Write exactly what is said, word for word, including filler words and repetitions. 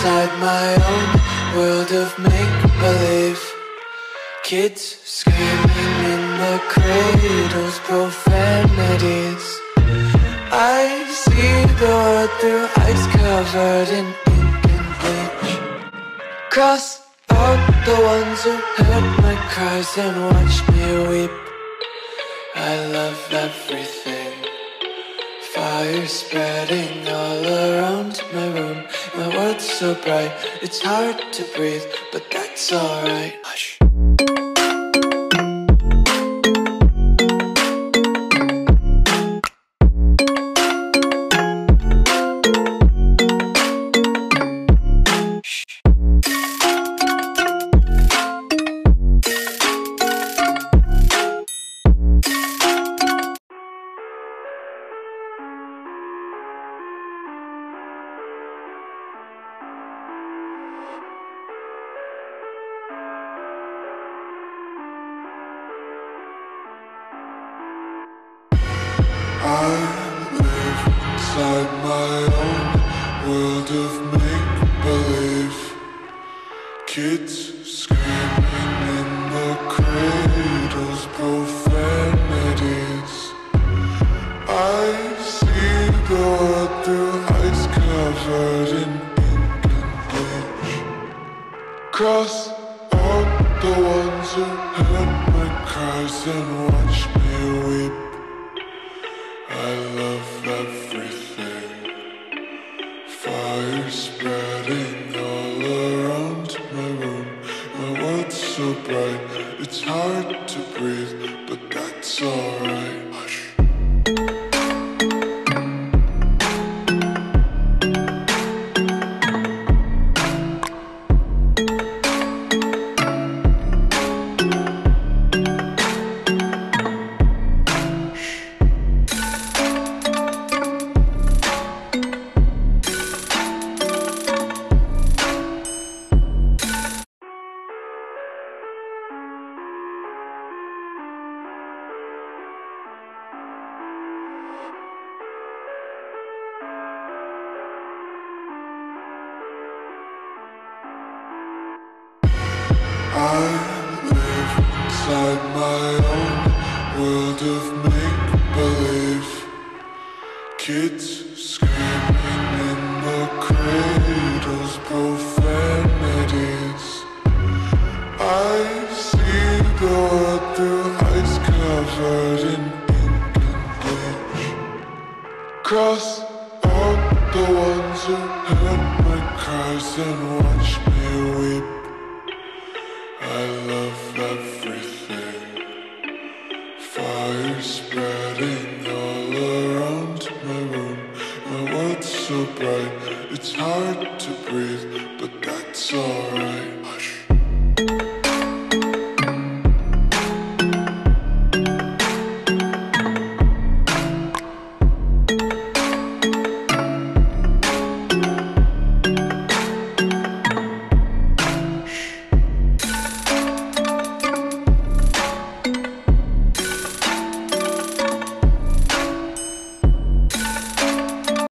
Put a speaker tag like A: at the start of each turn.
A: inside my own world of make-believe. Kids screaming in the cradles, profanities. I see the world through ice covered in ink and bleach. Cross out the ones who heard my cries and watched me weep. I love everything. Fire spreading all around my room. My world's so bright, it's hard to breathe, but that's alright. Hush.
B: I live inside my own world of make-believe. Kids screaming in the cradles, profanities. I see the world through ice covered in ink and bleach. Cross out the ones who heard my cries and watched me weep. I love everything. Fire spreading all around my room. My world's so bright, it's hard to breathe, but that's alright. Hush. I live inside my own world of make-believe. Kids screaming in the cradles, profanities. I see the world through ice covered in ink and bleach. Cross out the ones who heard my cries and